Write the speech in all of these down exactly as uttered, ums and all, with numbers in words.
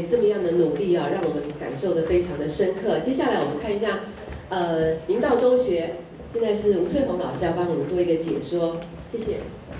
这么样的努力啊，让我们感受得非常的深刻。接下来我们看一下，呃，明道中学现在是吴翠红老师要帮我们做一个解说，谢谢。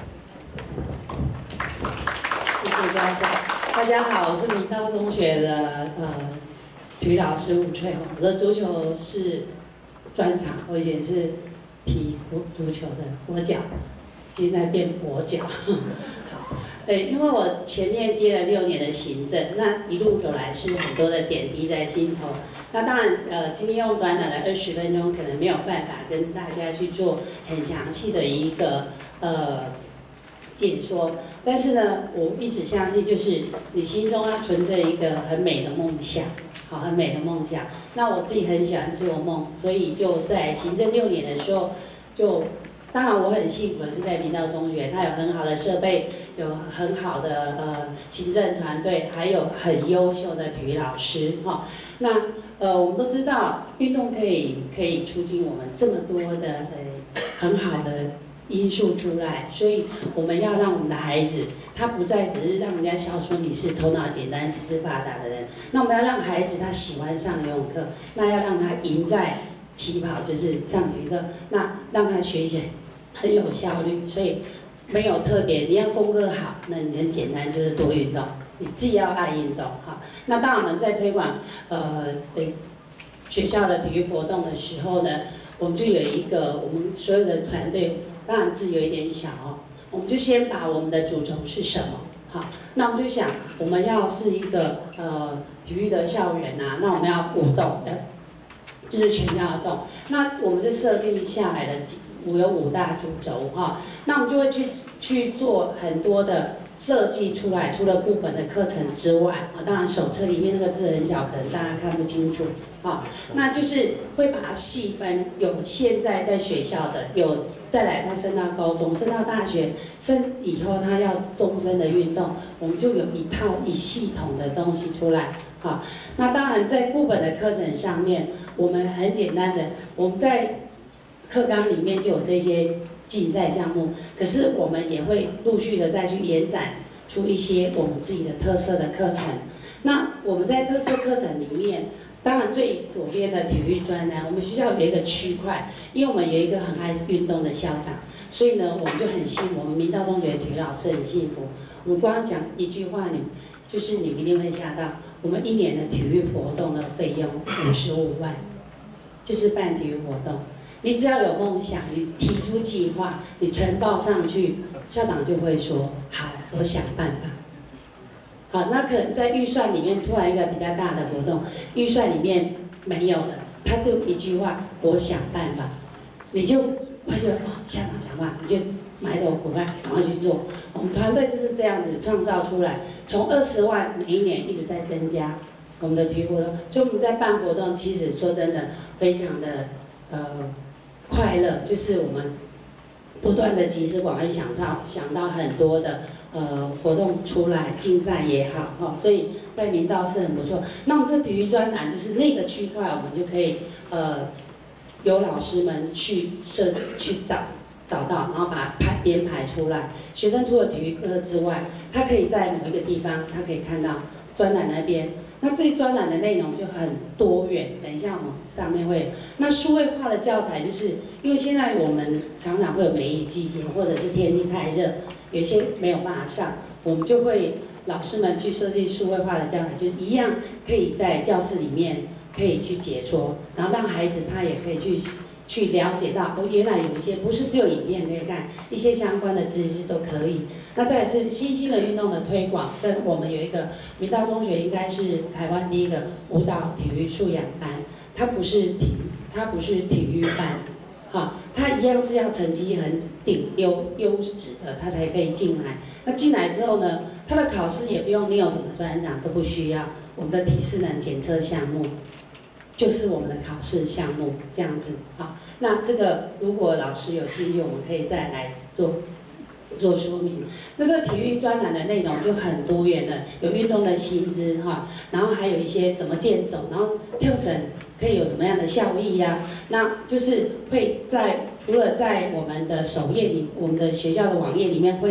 谢谢家长，大家好，我是明道中学的呃体育老师吴翠红，我的足球是专长，我以前是踢足球的国脚，现在变跛脚。好，对，因为我前面接了六年的行政，那一路走来是很多的点滴在心头。那当然，呃，今天用短短的二十分钟，可能没有办法跟大家去做很详细的一个呃解说。但是呢，我一直相信，就是你心中要存着一个很美的梦想，好，很美的梦想。那我自己很喜欢做梦，所以就在行政六年的时候，就当然我很幸福的是在明道中学，它有很好的设备，有很好的呃行政团队，还有很优秀的体育老师，哈。那呃，我们都知道运动可以可以促进我们这么多的呃很好的因素出来，所以我们要让我们的孩子，他不再只是让人家笑说你是头脑简单、四肢发达的人，那我们要让孩子他喜欢上游泳课，那要让他赢在起跑，就是上体育课，那让他学习很有效率，所以没有特别，你要功课好，那你很简单，就是多运动，你自己要爱运动哈。那当我们在推广呃学校的体育活动的时候呢，我们就有一个我们所有的团队。当然字有一点小哦，我们就先把我们的主轴是什么，好，那我们就想我们要是一个呃体育的校园啊，那我们要舞动，呃，就是全家的动，那我们就设定下来的五有五大主轴哈，那我们就会去去做很多的设计出来，除了固本的课程之外啊，当然手册里面那个字很小，可能大家看不清楚，好，那就是会把它细分，有现在在学校的有。再来，他升到高中，升到大学，升以后他要终身的运动，我们就有一套一系统的东西出来。好，那当然在固本的课程上面，我们很简单的，我们在课纲里面就有这些竞赛项目，可是我们也会陆续的再去延展出一些我们自己的特色的课程。那我们在特色课程里面。当然，最左边的体育专栏，我们学校有一个区块，因为我们有一个很爱运动的校长，所以呢，我们就很幸福。我们明道中学的体育老师很幸福。我们光讲一句话，你就是你一定会吓到，我们一年的体育活动的费用五十五万，就是办体育活动。你只要有梦想，你提出计划，你呈报上去，校长就会说好，我想办法。好，那可能在预算里面突然一个比较大的活动，预算里面没有了，他就一句话，我想办法，你就会觉得哦，校长想办法，你就埋头苦干，赶快去做。我们团队就是这样子创造出来，从二十万每一年一直在增加我们的体育活动，所以我们在办活动，其实说真的非常的呃快乐，就是我们不断的集思广益，想到想到很多的。呃，活动出来，竞赛也好，哈、哦，所以在明道是很不错。那我们这体育专栏就是那个区块，我们就可以呃，由老师们去设去找找到，然后把它排编排出来。学生除了体育课之外，他可以在某一个地方，他可以看到专栏那边。那这专栏的内容就很多元。等一下我们上面会，那数位化的教材，就是因为现在我们常常会有梅雨季节，或者是天气太热。有些没有办法上，我们就会老师们去设计数位化的教材，就是一样可以在教室里面可以去解说，然后让孩子他也可以去去了解到，哦，原来有一些不是只有影片可以看，一些相关的知识都可以。那再来是新兴的运动的推广，跟我们有一个明道中学应该是台湾第一个舞蹈体育素养班，它不是体它不是体育班。好，他一样是要成绩很顶优优质的，他才可以进来。那进来之后呢，他的考试也不用你有什么专长都不需要，我们的体适能检测项目就是我们的考试项目这样子。好，那这个如果老师有兴趣，我们可以再来做做说明。那这个体育专栏的内容就很多元了，有运动的薪资哈，然后还有一些怎么健走，然后跳绳。可以有什么样的效益呀、啊？那就是会在除了在我们的首页里，我们的学校的网页里面会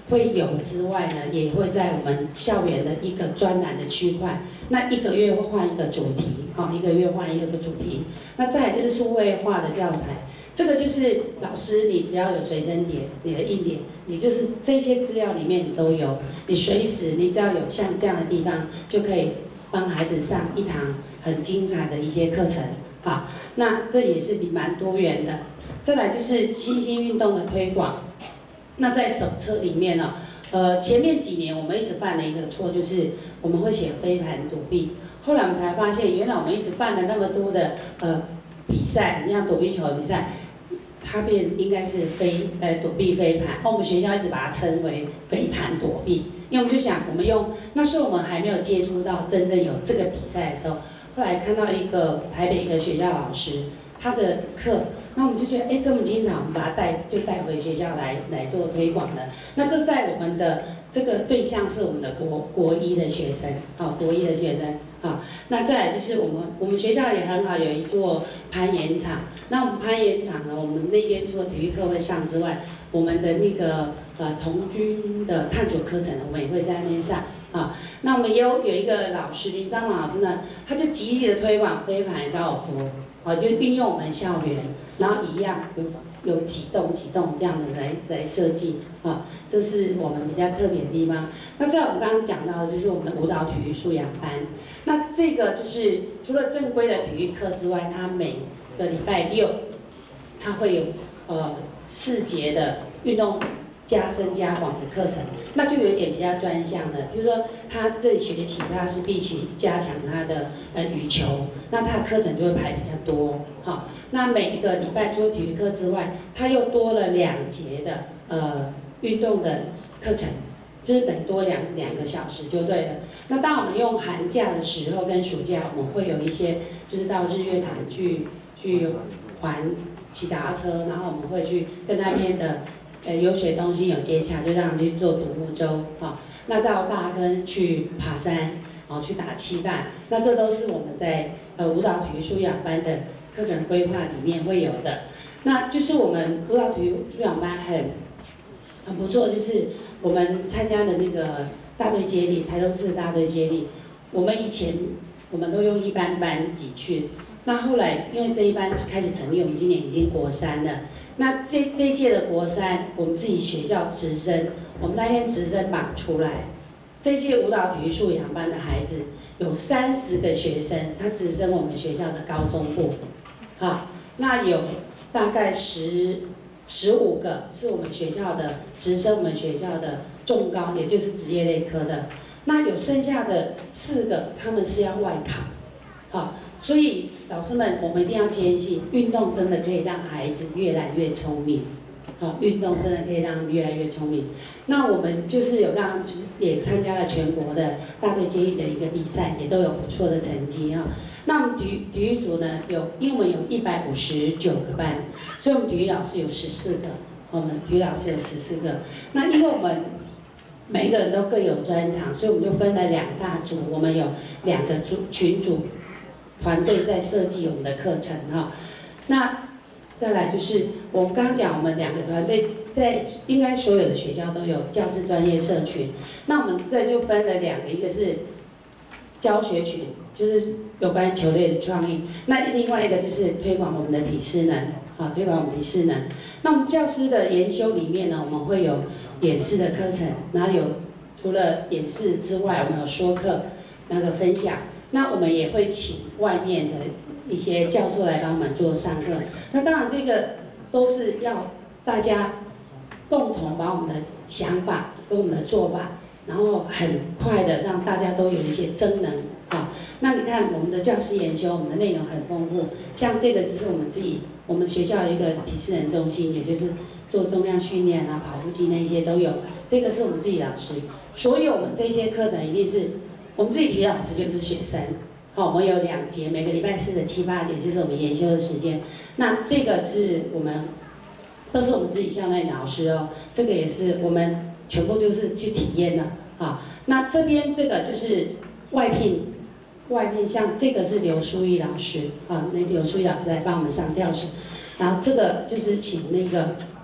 会有之外呢，也会在我们校园的一个专栏的区块，那一个月会换一个主题，好，一个月换一个主题。那再来就是数位化的教材，这个就是老师你只要有随身碟，你的硬碟，你就是这些资料里面你都有，你随时你只要有像这样的地方，就可以帮孩子上一堂很精彩的一些课程，好，那这也是蛮多元的。再来就是新兴运动的推广。那在手册里面呢、哦，呃，前面几年我们一直犯了一个错，就是我们会写飞盘躲避，后来我们才发现，原来我们一直办了那么多的呃比赛，像躲避球的比赛，它变应该是飞呃躲避飞盘，哦，我们学校一直把它称为飞盘躲避，因为我们就想我们用那时候我们还没有接触到真正有这个比赛的时候，后来看到一个台北一个学校老师他的课。那我们就觉得，哎，这么经常，我们把它带就带回学校来来做推广的。那这在我们的这个对象是我们的国国一的学生，好、哦，国一的学生，好、哦。那再来就是我们我们学校也很好，有一座攀岩场。那我们攀岩场呢，我们那边除了体育课会上之外，我们的那个呃童军的探索课程，我们也会在那边上。啊、哦，那我们也有有一个老师林章老师呢，他就极力的推广飞盘高尔夫，啊、哦，就运用我们校园。然后一样有有几栋几栋这样的来来设计啊，这是我们比较特别的地方。那在我们刚刚讲到的就是我们的舞蹈体育素养班，那这个就是除了正规的体育课之外，它每个礼拜六它会有呃四节的运动加深加广的课程，那就有一点比较专项的，比如说他这学期他是必须加强他的呃羽球，那他的课程就会排比较多，好。那每一个礼拜除了体育课之外，他又多了两节的呃运动的课程，就是等多两两个小时就对了。那当我们用寒假的时候跟暑假，我们会有一些就是到日月潭去去环骑脚踏车，然后我们会去跟那边的呃游学中心有接洽，就让他们去做独木舟啊。那到大坑去爬山，哦去打气弹，那这都是我们在呃舞蹈体育素养班的课程规划里面会有的。那就是我们舞蹈体育素养班很很不错，就是我们参加的那个大队接力，台中市大队接力，我们以前我们都用一般班级去，那后来因为这一班开始成立，我们今年已经国三了。那这这一届的国三，我们自己学校直升，我们那天直升榜出来，这一届舞蹈体育素养班的孩子有三十个学生，他直升我们学校的高中部。好，那有大概十十五个是我们学校的直升我们学校的重高，也就是职业类科的。那有剩下的四个，他们是要外考。好，所以老师们，我们一定要坚信，运动真的可以让孩子越来越聪明。好，运动真的可以让他们越来越聪明。那我们就是有让，就是也参加了全国的大队接力的一个比赛，也都有不错的成绩哈。那我们体育体育组呢，有因为我们有一百五十九个班，所以我们体育老师有十四个，我们体育老师有十四个。那因为我们每一个人都各有专长，所以我们就分了两大组，我们有两个组群组团队在设计我们的课程哈。那再来就是我们刚刚讲，我们两个团队在应该所有的学校都有教师专业社群。那我们这就分了两个，一个是教学群，就是有关球类的创意；那另外一个就是推广我们的体适能，啊，推广我们体适能。那我们教师的研修里面呢，我们会有演示的课程，然后有除了演示之外，我们有说课那个分享。那我们也会请外面的一些教授来帮我们做上课。那当然，这个都是要大家共同把我们的想法跟我们的做法，然后很快的让大家都有一些增能啊。那你看我们的教师研修，我们的内容很丰富，像这个就是我们自己，我们学校有一个体适能中心，也就是做重量训练啊、跑步机那些都有。这个是我们自己老师，所以我们这些课程一定是我们自己体育老师就是学生。好，我们有两节，每个礼拜四的七八节就是我们研修的时间。那这个是我们都是我们自己校内老师哦，这个也是我们全部就是去体验的啊。那这边这个就是外聘，外聘像这个是刘淑仪老师啊，那刘淑仪老师来帮我们上吊绳，然后这个就是请那个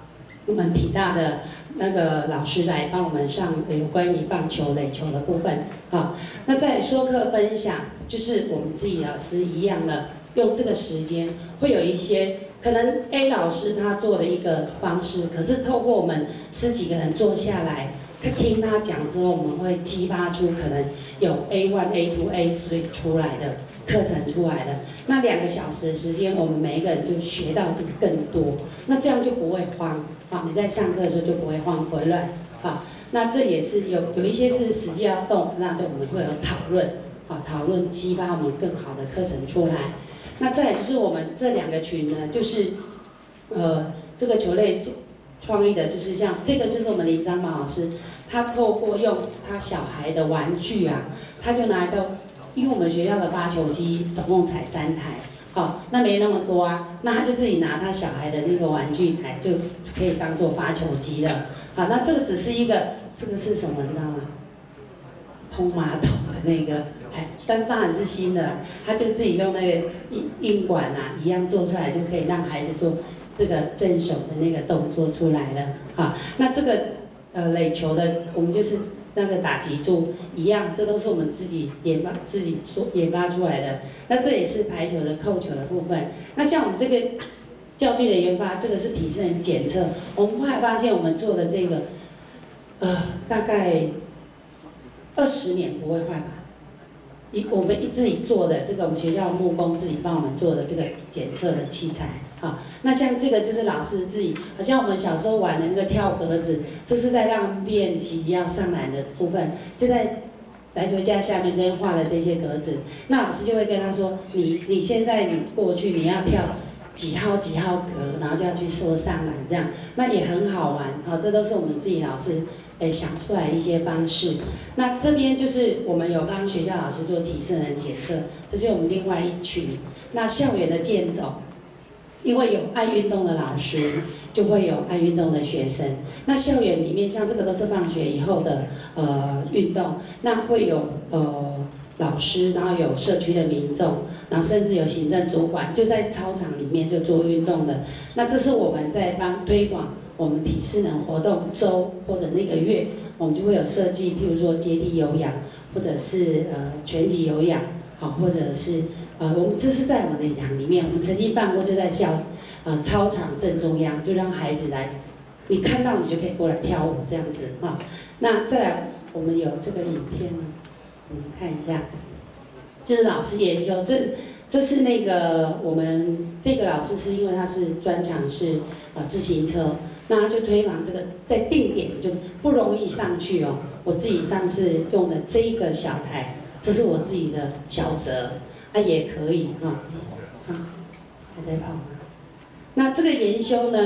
我们体大的那个老师来帮我们上有关于棒球垒球的部分。好，那在说课分享，就是我们自己老师一样的，用这个时间会有一些可能 A 老师他做的一个方式，可是透过我们十几个人坐下来。听他讲之后，我们会激发出可能有 A 一、A 二、A 三 出来的课程出来的。那两个小时的时间，我们每一个人就学到更多，那这样就不会慌啊！你在上课的时候就不会慌混乱啊。那这也是有有一些是实际要动，那就我们会有讨论啊，讨论激发我们更好的课程出来。那再来就是我们这两个群呢，就是呃这个球类创意的，就是像这个就是我们林章宝老师。他透过用他小孩的玩具啊，他就拿到，因为我们学校的发球机总共才三台，好、哦，那没那么多啊，那他就自己拿他小孩的那个玩具台，就可以当做发球机了。好，那这个只是一个，这个是什么知道吗？通马桶的那个，哎，但当然是新的，他就自己用那个硬硬管啊，一样做出来，就可以让孩子做这个正手的那个动作出来了。好，那这个。呃，垒球的我们就是那个打击柱一样，这都是我们自己研发、自己做研发出来的。那这也是排球的扣球的部分。那像我们这个教具的研发，这个是体适能检测。我们后来发现，我们做的这个，呃，大概二十年不会坏吧？一我们一自己做的这个，我们学校木工自己帮我们做的这个检测的器材。好，那像这个就是老师自己，好像我们小时候玩的那个跳格子，这是在让练习要上篮的部分，就在篮球架下面这边画了这些格子，那老师就会跟他说，你你现在你过去你要跳几号几号格，然后就要去说上篮这样，那也很好玩，好，这都是我们自己老师诶想出来一些方式。那这边就是我们有帮学校老师做体适能检测，这是我们另外一群。那校园的健走。因为有爱运动的老师，就会有爱运动的学生。那校园里面，像这个都是放学以后的呃运动，那会有呃老师，然后有社区的民众，然后甚至有行政主管，就在操场里面就做运动的。那这是我们在帮推广我们体适能活动周或者那个月，我们就会有设计，譬如说阶梯有氧，或者是呃拳击有氧，好，或者是。呃，我们这是在我们的礼堂里面，我们曾经办过，就在校，呃，操场正中央，就让孩子来，你看到你就可以过来跳舞这样子哈、哦。那再来，我们有这个影片，你们看一下，就是老师研究，这这是那个我们这个老师是因为他是专长是呃自行车，那他就推广这个在定点就不容易上去哦。我自己上次用的这一个小台，这是我自己的小折。啊，也可以哈，啊，还在跑吗？那这个研修呢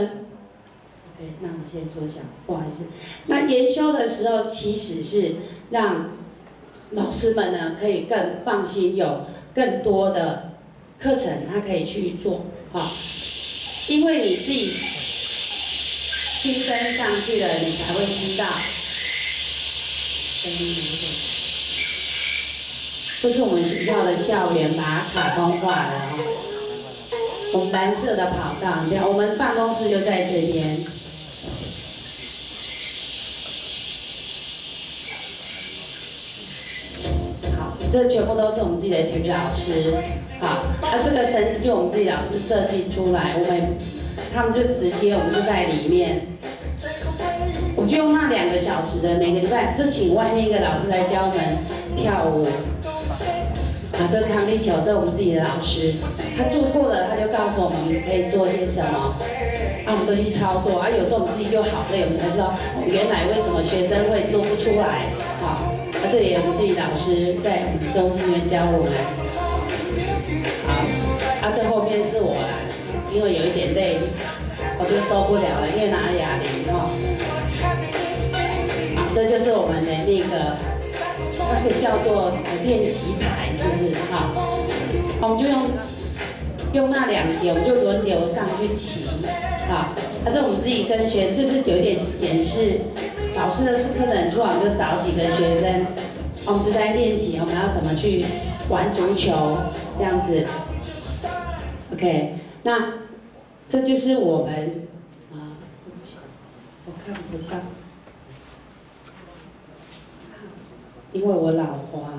？OK， 那我先说一下，不好意思。那研修的时候，其实是让老师们呢可以更放心，有更多的课程他可以去做哈，因为你自己亲身上去了，你才会知道。声音有点。这是我们学校的校园，把它卡通化的哈。我们蓝色的跑道，你看，我们办公室就在这边。好，这全部都是我们自己的体育老师。好，那这个绳子就我们自己老师设计出来，我们他们就直接我们就在里面。我们就用那两个小时的每个礼拜，就请外面一个老师来教我们跳舞。啊，这个康力球，这是我们自己的老师，他做过了，他就告诉我们可以做些什么，啊，我们都去操作，啊，有时候我们自己就好累，我们才知道，哦，原来为什么学生会做不出来，好，啊，这里我们自己老师在我们中心里面教我们，好，啊，这后面是我啦，因为有一点累，我就受不了了，越拿哑铃哈，好，这就是我们的那个。那个叫做练习台，是不是？好，我们就用用那两节，我们就轮流上去骑。好，那这我们自己跟学，这是有点演示。老师的是课程出来，我们就找几个学生，我们就在练习我们要怎么去玩足球这样子。OK， 那这就是我们啊， 我看不到，因为我老花。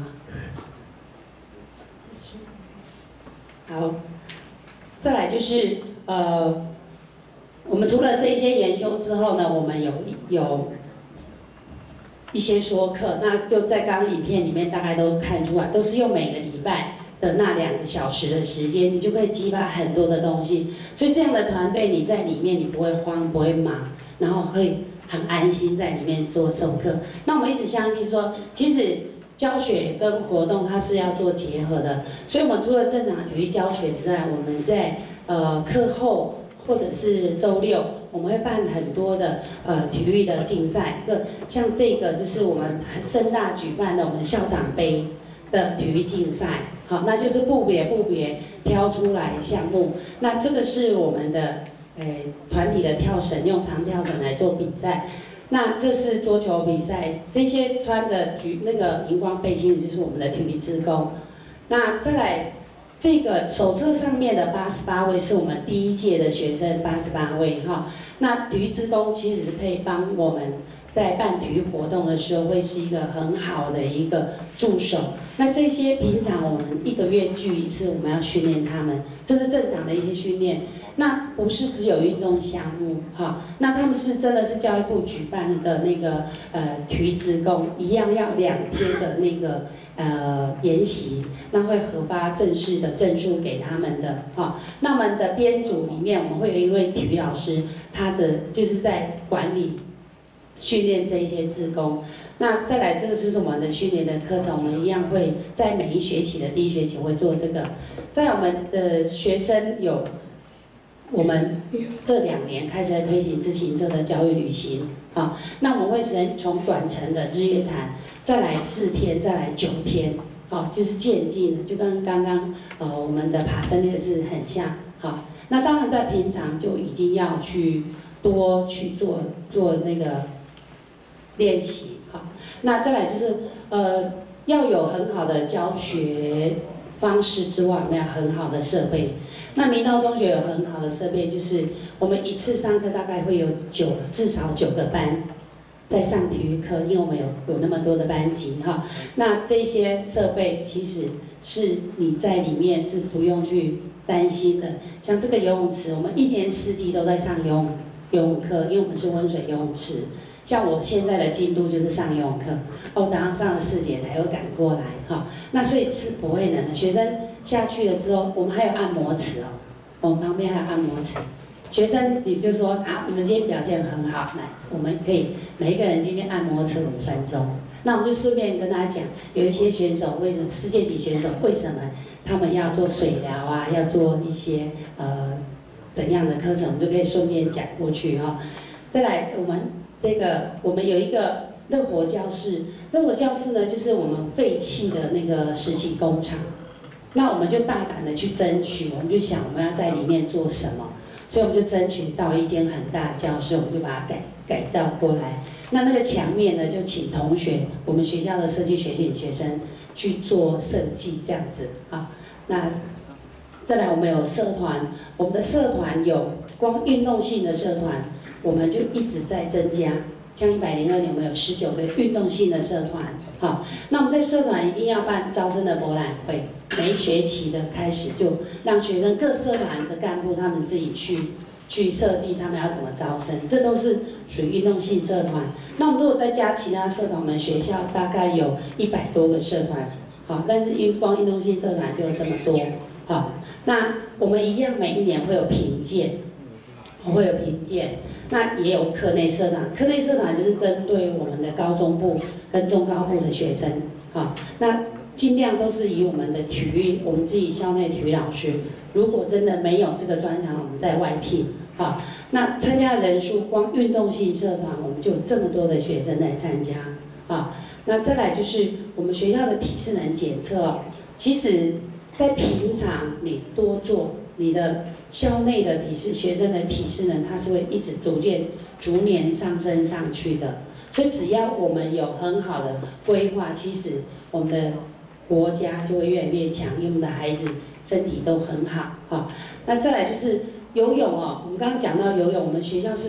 好，再来就是呃，我们除了这些研修之后呢，我们有有一些说课，那就在刚刚影片里面大概都看出来，都是用每个礼拜的那两个小时的时间，你就可以激发很多的东西。所以这样的团队，你在里面你不会慌，不会忙，然后会很安心在里面做授课。那我们一直相信说，其实教学跟活动它是要做结合的，所以我们除了正常的体育教学之外，我们在呃课后或者是周六，我们会办很多的呃体育的竞赛，个像这个就是我们盛大举办的我们校长杯的体育竞赛，好，那就是部别部别挑出来项目，那这个是我们的诶团体的跳绳，用长跳绳来做比赛。那这是桌球比赛，这些穿着橘那个荧光背心的就是我们的体育志工。那再来，这个手册上面的八十八位是我们第一届的学生，八十八位哈。那体育志工其实可以帮我们在办体育活动的时候，会是一个很好的一个助手。那这些平常我们一个月聚一次，我们要训练他们，这是正常的一些训练。那不是只有运动项目哈，那他们是真的是教育部举办的那个呃体育志工，一样要两天的那个呃研习，那会核发正式的证书给他们的哈。那我们的编组里面，我们会有一位体育老师，他的就是在管理训练这一些志工。那再来，这个就是我们的训练的课程，我们一样会在每一学期的第一学期会做这个。在我们的学生有。我们这两年开始在推行自行车的教育旅行，啊，那我们会先从短程的日月潭，再来四天，再来九天，好，就是渐进的，就跟刚刚呃我们的爬山那个是很像，好，那当然在平常就已经要去多去做做那个练习，好，那再来就是呃要有很好的教学方式之外，我们要很好的设备。那明道中学有很好的设备，就是我们一次上课大概会有九至少九个班在上体育课，因为我们有有那么多的班级哈。那这些设备其实是你在里面是不用去担心的。像这个游泳池，我们一年四季都在上游泳游泳课，因为我们是温水游泳池。像我现在的进度就是上游泳课，我早上上了四节才会赶过来哈。那所以是不会冷的，学生下去了之后，我们还有按摩池哦，我们旁边还有按摩池。学生你就说好，你们今天表现很好，来，我们可以每一个人进去按摩池五分钟。那我们就顺便跟大家讲，有一些选手为什么世界级选手为什么他们要做水疗啊，要做一些呃怎样的课程，我们就可以顺便讲过去哈。再来，我们这个我们有一个乐活教室，乐活教室呢就是我们废弃的那个实习工厂。那我们就大胆的去争取，我们就想我们要在里面做什么，所以我们就争取到一间很大的教室，我们就把它改改造过来。那那个墙面呢，就请同学，我们学校的设计学系学生去做设计这样子啊。那再来，我们有社团，我们的社团有光运动性的社团，我们就一直在增加。像一百零二年，我们有十九个运动性的社团，好，那我们在社团一定要办招生的博览会，每一学期的开始就让学生各社团的干部他们自己去去设计他们要怎么招生，这都是属于运动性社团。那我们如果再加其他社团，我们学校大概有一百多个社团，好，但是因光运动性社团就这么多，好，那我们一样每一年会有评鉴，会有评鉴。那也有课内社团，课内社团就是针对我们的高中部跟中高部的学生，好，那尽量都是以我们的体育，我们自己校内体育老师，如果真的没有这个专长，我们再外聘，好，那参加的人数，光运动性社团我们就有这么多的学生来参加，啊，那再来就是我们学校的体适能检测哦，其实在平常你多做你的。校内的体适学生的体适能，它是会一直逐渐、逐年上升上去的。所以只要我们有很好的规划，其实我们的国家就会越来越强，因为我们的孩子身体都很好。哈，那再来就是游泳哦，我们刚刚讲到游泳，我们学校是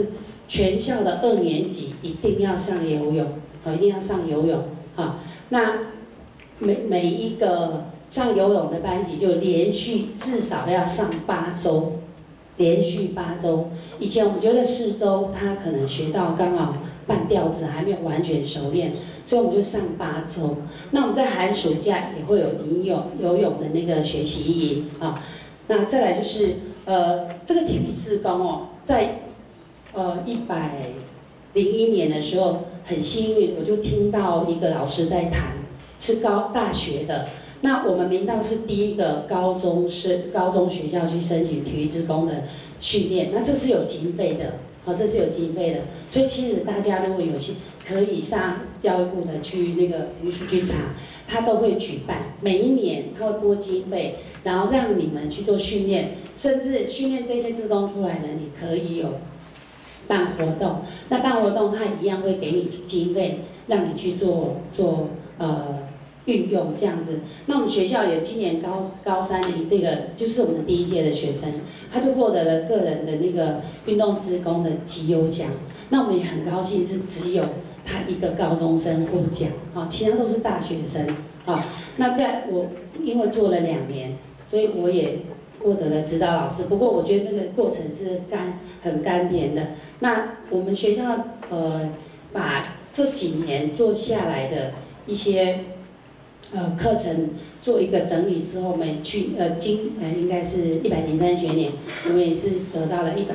全校的二年级一定要上游泳，好，一定要上游泳，好，那每每一个上游泳的班级就连续至少要上八周，连续八周。以前我们觉得四周他可能学到刚好半吊子还没有完全熟练，所以我们就上八周。那我们在寒暑假也会有游泳游泳的那个学习营啊。那再来就是呃这个体育志工哦，在呃一百零一年的时候很幸运，我就听到一个老师在谈，是高大学的。那我们明道是第一个高中生高中学校去申请体育志工的训练，那这是有经费的，好，这是有经费的。所以其实大家如果有些可以上教育部的去那个体育署去查，他都会举办，每一年他会拨经费，然后让你们去做训练，甚至训练这些志工出来的，你可以有办活动。那办活动他一样会给你经费，让你去做做呃。运用这样子，那我们学校有今年高高三的这个就是我们第一届的学生，他就获得了个人的那个运动志工的绩优奖。那我们也很高兴是只有他一个高中生获奖，啊，其他都是大学生，啊，那在我因为做了两年，所以我也获得了指导老师。不过我觉得那个过程是甘很甘甜的。那我们学校呃把这几年做下来的一些。呃，课程做一个整理之后，我们去呃今呃应该是一百零三学年，我们也是得到了一百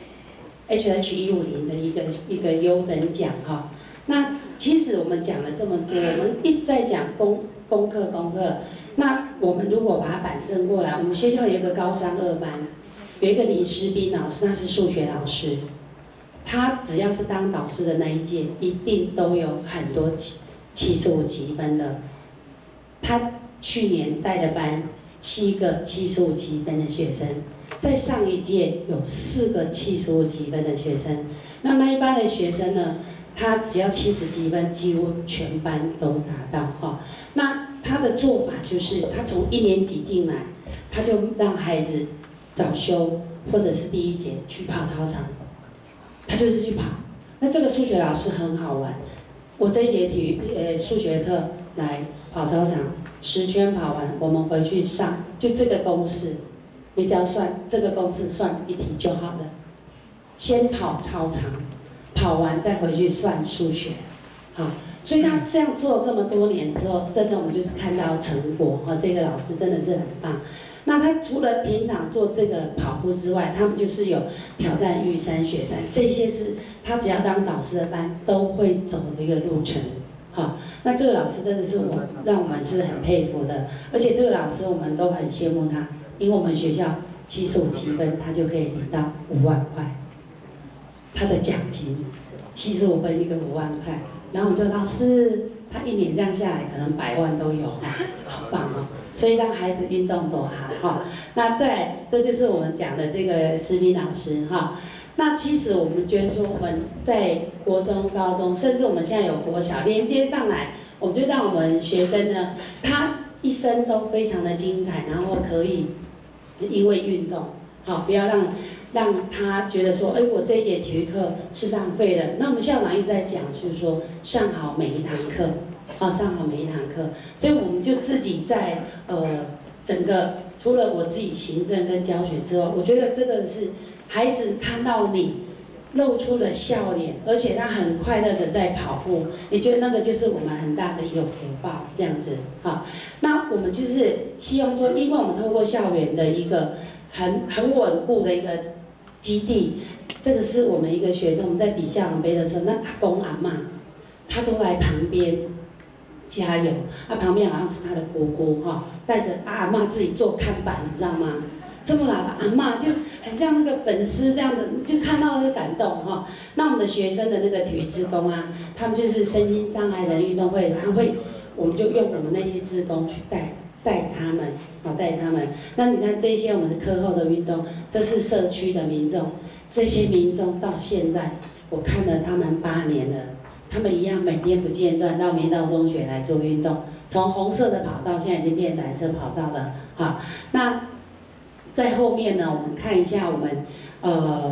H H 一五零的一个一个优等奖哈。那其实我们讲了这么多，我们一直在讲功功课功课。那我们如果把它反正过来，我们学校有一个高三二班，有一个林诗斌老师，他是数学老师，他只要是当导师的那一届，一定都有很多七七十五级分的。他去年带的班七个七十五级分的学生，在上一届有四个七十五级分的学生。那那一班的学生呢，他只要七十几分，几乎全班都达到哈。那他的做法就是，他从一年级进来，他就让孩子早修或者是第一节去跑操场，他就是去跑。那这个数学老师很好玩，我这一节体育呃数学课来。跑操场十圈跑完，我们回去上就这个公式，你只要算这个公式算一题就好了。先跑操场，跑完再回去算数学，好，所以他这样做这么多年之后，真的我们就是看到成果哈。这个老师真的是很棒。那他除了平常做这个跑步之外，他们就是有挑战玉山、雪山，这些是他只要当导师的班都会走的一个路程。好，那这个老师真的是我让我们是很佩服的，而且这个老师我们都很羡慕他，因为我们学校七十五积分，他就可以领到五万块，他的奖金七十五分一个五万块，然后我们就老师，他一年这样下来可能百万都有，好棒哦！所以让孩子运动多好哈。那再这就是我们讲的这个诗斌老师哈。那其实我们觉得说，我们在国中、高中，甚至我们现在有国小连接上来，我们就让我们学生呢，他一生都非常的精彩，然后可以因为运动，好，不要让让他觉得说，哎，我这一节体育课是浪费的。那我们校长一直在讲，就是说上好每一堂课，啊，上好每一堂课，所以我们就自己在呃整个除了我自己行政跟教学之外，我觉得这个是。孩子看到你露出了笑脸，而且他很快乐的在跑步，你觉得那个就是我们很大的一个福报，这样子哈。那我们就是希望说，因为我们透过校园的一个很很稳固的一个基地，这个是我们一个学生，我们在比校长杯的时候，那阿公阿嬷他都来旁边加油，他旁边好像是他的姑姑哈，带着阿嬷自己做看板，你知道吗？这么老的阿嬷就很像那个粉丝这样的，就看到就感动哈。那我们的学生的那个体育志工啊，他们就是身心障碍人运动会，他会，我们就用我们那些志工去带带他们，好带他们。那你看这些我们的课后的运动，这是社区的民众，这些民众到现在我看了他们八年了，他们一样每天不间断到明道中学来做运动，从红色的跑道现在已经变蓝色跑道了，好，那。在后面呢，我们看一下我们，呃，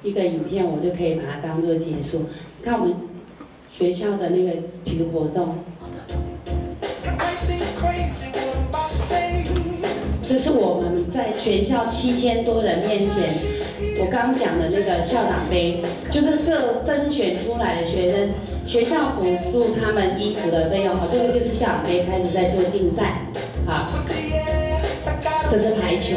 一个影片，我就可以把它当做结束。看我们学校的那个体育活动，这是我们在全校七千多人面前，我刚讲的那个校长杯，就是各甄选出来的学生，学校补助他们衣服的费用，这个就是校长杯开始在做竞赛，好，这是排球，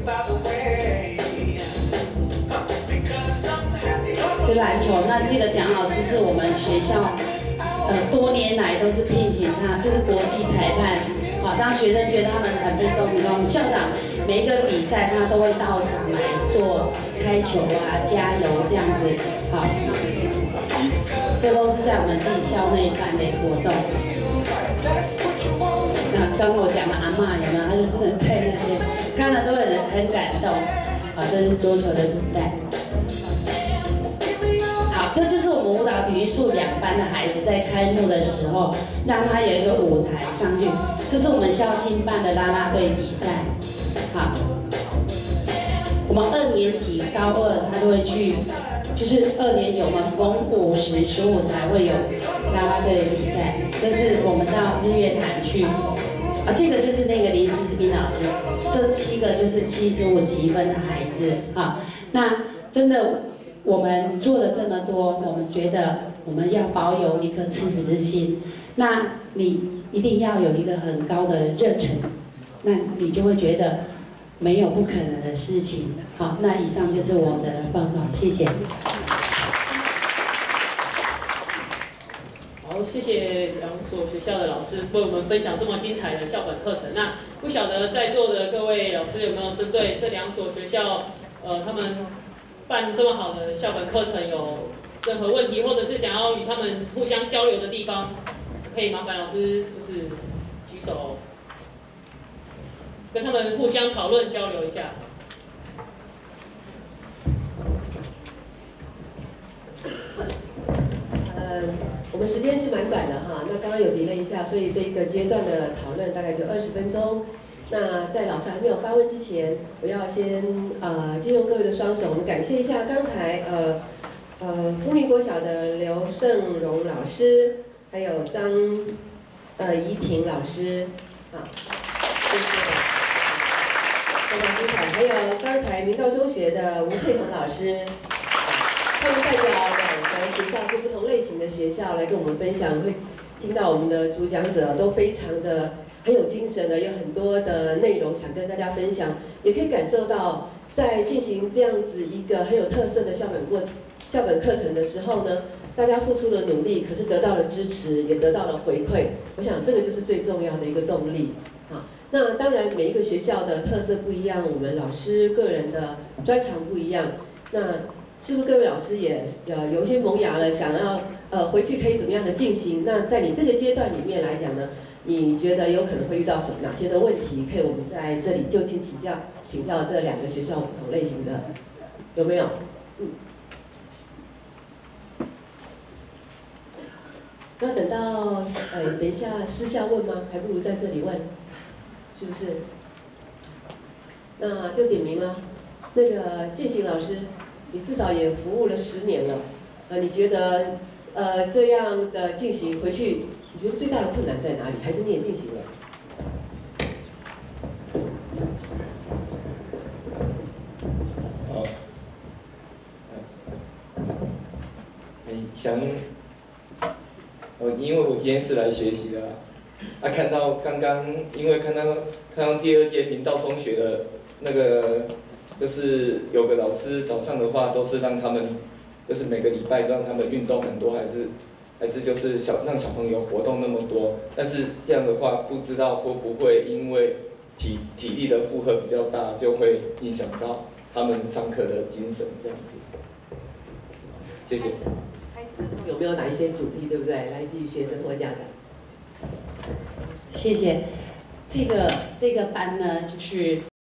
这篮球，那这个蒋老师是我们学校，呃，多年来都是聘请他，这是国际裁判。好，当学生觉得他们很不公平，校长每一个比赛他都会到场来做开球啊、加油这样子。好，这都是在我们自己校内办的活动。那刚刚我讲的阿嬷有没有？他就真的在那边，看了都很很感动。好，这是桌球的比赛。好，这就是我们舞蹈体育术两班的孩子在开幕的时候，让他有一个舞台上去。这是我们校庆办的啦啦队比赛。好，我们二年级高二他都会去，就是二年级我们逢五时十五才会有啦啦队的比赛。这是我们到日月潭去，啊，这个就是那个林思斌老师，这七个就是七十五级分的孩子啊。那真的。我们做了这么多，我们觉得我们要保有一颗赤子之心。那你一定要有一个很高的热忱，那你就会觉得没有不可能的事情。好，那以上就是我的报告，谢谢。 好，谢谢两所学校的老师为我们分享这么精彩的校本课程。那不晓得在座的各位老师有没有针对这两所学校，呃，他们办这么好的校本课程有任何问题，或者是想要与他们互相交流的地方，可以麻烦老师就是举手，跟他们互相讨论交流一下。 呃，我们时间是蛮短的哈，那刚刚有提了一下，所以这一个阶段的讨论大概就二十分钟。那在老师还没有发问之前，我要先呃借用各位的双手，我们感谢一下刚才呃呃丰明国小的刘胜荣老师，还有张呃怡婷老师，啊，谢谢，非常精彩。还有刚才明道中学的吴翠彤老师，他们代表两个学校是不同类型的学校来跟我们分享，会听到我们的主讲者都非常的。很有精神的，有很多的内容想跟大家分享，也可以感受到在进行这样子一个很有特色的校本过校本课程的时候呢，大家付出了努力，可是得到了支持，也得到了回馈。我想这个就是最重要的一个动力啊。那当然每一个学校的特色不一样，我们老师个人的专长不一样。那是不是各位老师也呃有一些萌芽了，想要呃回去可以怎么样的进行？那在你这个阶段里面来讲呢？你觉得有可能会遇到什么哪些的问题？可以我们在这里就近请教请教这两个学校不同类型的，有没有？嗯。那等到呃等一下私下问吗？还不如在这里问，是不是？那就点名了。那个建行老师，你至少也服务了十年了，呃，你觉得呃这样的进行回去？你觉得最大的困难在哪里？还是你也进行了？ 好，你想，呃，因为我今天是来学习的啦，啊，看到刚刚，因为看到看到第二间明道中学的那个，就是有个老师早上的话都是让他们，就是每个礼拜让他们运动很多，还是。还是就是小让小朋友活动那么多，但是这样的话，不知道会不会因为体体力的负荷比较大，就会影响到他们上课的精神这样子。谢谢。 开始的时候有没有哪一些阻力，对不对？来自于学生或家长？ 谢谢。这个这个班呢，就是。